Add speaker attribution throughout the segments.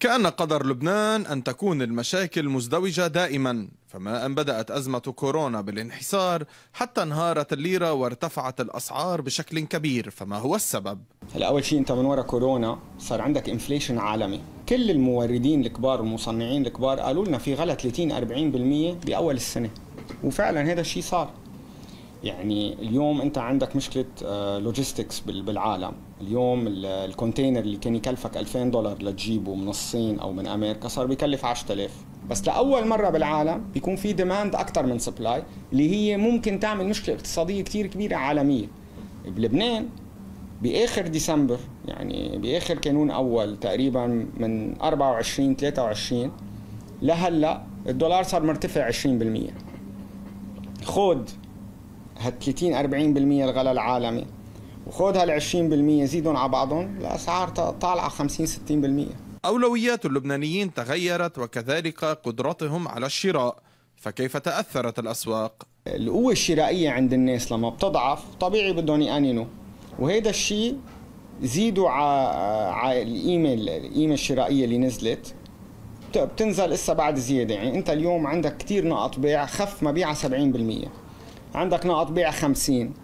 Speaker 1: كأن قدر لبنان أن تكون المشاكل مزدوجة دائما، فما أن بدأت أزمة كورونا بالانحسار حتى انهارت الليرة وارتفعت الأسعار بشكل كبير، فما هو السبب؟
Speaker 2: هلا أول شيء أنت من وراء كورونا صار عندك انفليشن عالمي، كل الموردين الكبار والمصنعين الكبار قالوا لنا في غلا 30-40% بأول السنة، وفعلا هذا الشيء صار. يعني اليوم انت عندك مشكله لوجيستكس بالعالم. اليوم الكونتينر اللي كان يكلفك $2000 لتجيبه من الصين او من امريكا صار بيكلف 10000. بس لاول مره بالعالم بيكون في ديماند اكثر من سبلاي، اللي هي ممكن تعمل مشكله اقتصاديه كثير كبيره عالميه. بلبنان باخر ديسمبر، يعني باخر كانون اول تقريبا من 24-23 لهلا الدولار صار مرتفع 20%. خود هال 30-40% الغلاء العالمي وخذ هال 20% زيدهم على بعضهم، الاسعار طالعه 50-60%.
Speaker 1: أولويات اللبنانيين تغيرت وكذلك قدرتهم على الشراء، فكيف تأثرت الأسواق؟
Speaker 2: القوة الشرائية عند الناس لما بتضعف طبيعي بدهم يقننوا، وهذا الشيء زيدوا على القيمة الشرائية اللي نزلت، بتنزل لسه بعد زيادة. يعني أنت اليوم عندك كتير نقط بيع خف مبيعها 70%، عندك نقط بيع 50.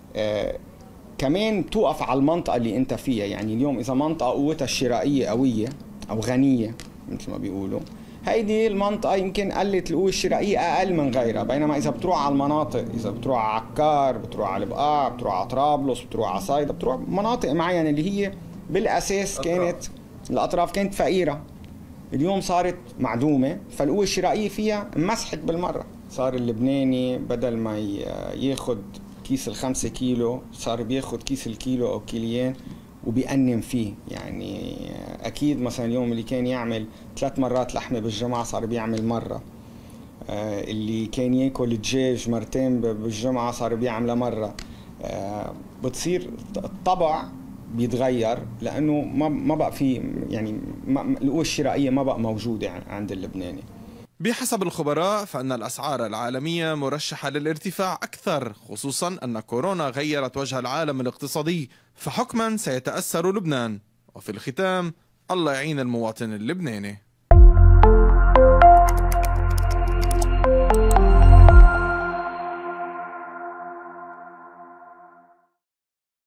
Speaker 2: كمان توقف على المنطقة اللي انت فيها. يعني اليوم اذا منطقة قوتها الشرائية قوية او غنية مثل ما بيقولوا، هيدي المنطقة يمكن قلت القوة الشرائية اقل من غيرها. بينما اذا بتروح على المناطق، اذا بتروح على عكار، بتروح على البقاع، بتروح على طرابلس، بتروح على صيدا، بتروح مناطق معينة اللي هي بالاساس كانت الاطراف كانت فقيرة، اليوم صارت معدومة، فالقوة الشرائية فيها مسحت بالمرة. صار اللبناني بدل ما ياخد كيس ال5 كيلو صار بياخد كيس الكيلو او كيليين وبيقنن فيه. يعني اكيد مثلا اليوم اللي كان يعمل 3 مرات لحمة بالجمعة صار بيعمل مرة، اللي كان ياكل الدجاج مرتين بالجمعة صار بيعملها مرة. بتصير الطبع بيتغير لانه ما بقى في، يعني القوة الشرائية ما بقى موجودة عند اللبناني.
Speaker 1: بحسب الخبراء فإن الأسعار العالمية مرشحة للارتفاع أكثر، خصوصا أن كورونا غيرت وجه العالم الاقتصادي، فحكما سيتأثر لبنان. وفي الختام الله يعين المواطن اللبناني.